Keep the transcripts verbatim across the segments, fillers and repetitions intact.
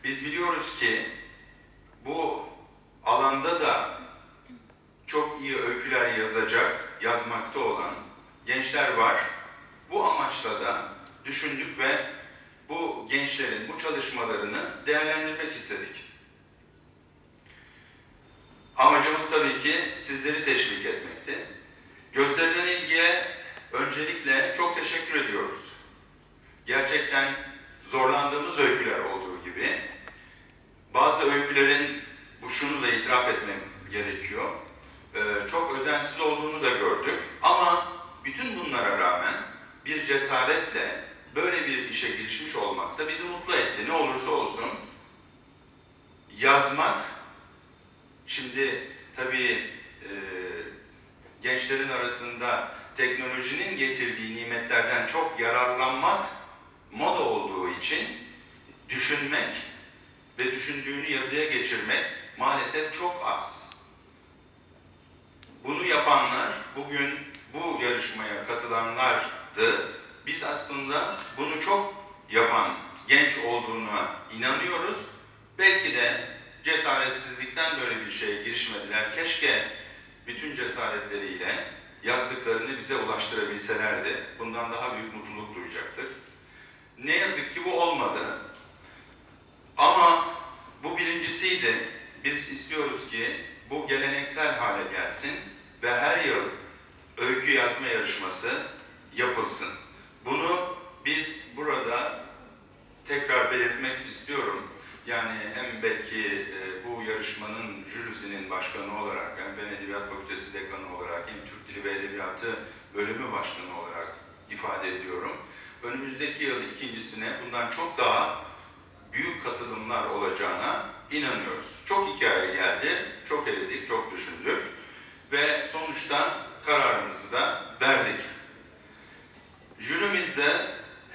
Biz biliyoruz ki bu alanda da çok iyi öyküler yazacak, yazmakta olan gençler var. Bu amaçla da düşündük ve bu gençlerin bu çalışmalarını değerlendirmek istedik. Amacımız tabii ki sizleri teşvik etmekti. Gösterilen ilgiye öncelikle çok teşekkür ediyoruz. Gerçekten zorlandığımız öyküler olduğu gibi bazı öykülerin, bu şunu da itiraf etmem gerekiyor, Ee, çok özensiz olduğunu da gördük. Ama bütün bunlara rağmen bir cesaretle böyle bir işe girişmiş olmak da bizi mutlu etti. Ne olursa olsun yazmak, şimdi tabii e, gençlerin arasında teknolojinin getirdiği nimetlerden çok yararlanmak moda olduğu için düşünmek ve düşündüğünü yazıya geçirmek maalesef çok az. Bunu yapanlar, bugün bu yarışmaya katılanlardı. Biz aslında bunu çok yapan genç olduğuna inanıyoruz. Belki de cesaretsizlikten böyle bir şeye girişmediler. Keşke bütün cesaretleriyle yazdıklarını bize ulaştırabilselerdi. Bundan daha büyük mutluluk duyacaktık. Ne yazık ki bu olmadı. Ama bu birincisiydi. Biz istiyoruz ki bu geleneksel hale gelsin ve her yıl öykü yazma yarışması yapılsın. Bunu biz burada tekrar belirtmek istiyorum. Yani hem belki e, bu yarışmanın jürisinin başkanı olarak, hem Fen Edebiyat Fakültesi dekanı olarak, hem Türk Dili ve Edebiyatı bölümü başkanı olarak ifade ediyorum. Önümüzdeki yıl ikincisine bundan çok daha büyük katılımlar olacağına inanıyoruz. Çok hikaye geldi, çok eledik, çok düşündük ve sonuçta kararımızı da verdik. Jürimizde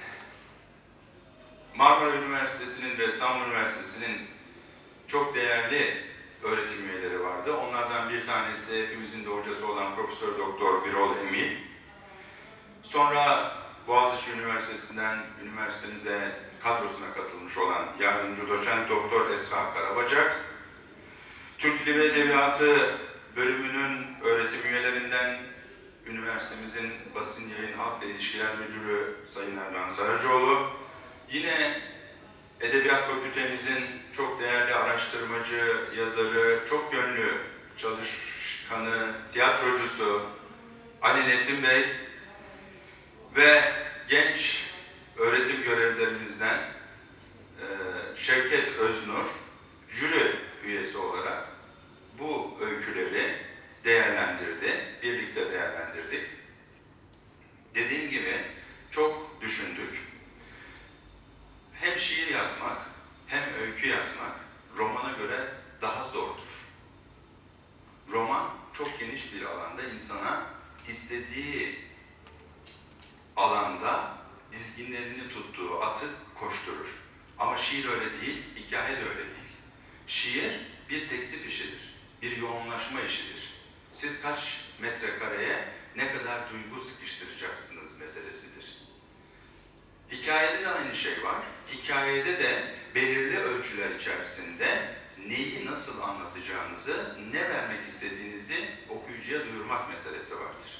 Marmara Üniversitesi'nin ve İstanbul Üniversitesi'nin çok değerli öğretim üyeleri vardı. Onlardan bir tanesi hepimizin de hocası olan Profesör Doktor Birol Emil. Sonra Boğaziçi Üniversitesi'nden üniversitemize kadrosuna katılmış olan yardımcı doçent Doktor Esra Karabacak, Türk Dili ve Edebiyatı bölümünün öğretim üyelerinden üniversitemizin basın yayın halkla ilişkiler müdürü Sayın Erdoğan Sarıcıoğlu, yine Edebiyat Fakültemizin çok değerli araştırmacı, yazarı, çok yönlü çalışkanı, tiyatrocusu Ali Nesim Bey ve genç öğretim görevlerimizden e, Şevket Öznur, jüri üyesi olarak bu öyküleri değerlendirdi, birlikte değerlendirdik. Dediğim gibi çok düşündük. Hem şiir yazmak, hem öykü yazmak romana göre daha zordur. Roman çok geniş bir alanda insana istediği alanda dizginlerini tuttuğu atı koşturur. Ama şiir öyle değil, hikaye de öyle değil. Şiir bir teksif işidir, bir yoğunlaşma işidir. Siz kaç metrekareye ne kadar duygu sıkıştıracaksınız meselesidir. Hikayede de aynı şey var. Hikayede de belirli ölçüler içerisinde neyi nasıl anlatacağınızı, ne vermek istediğinizi okuyucuya duyurmak meselesi vardır.